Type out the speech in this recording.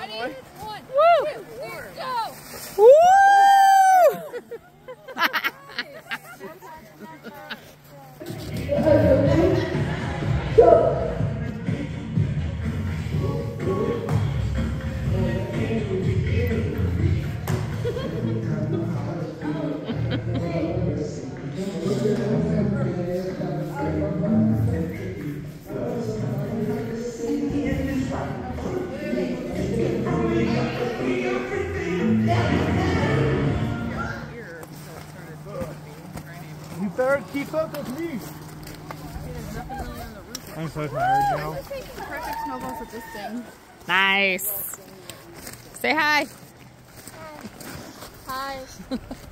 Ready? 1, Woo! 2, 3, go! Woo! You better keep up with me. I'm so tired now. I'm taking perfect snowballs with this thing. Nice. Say hi. Hi.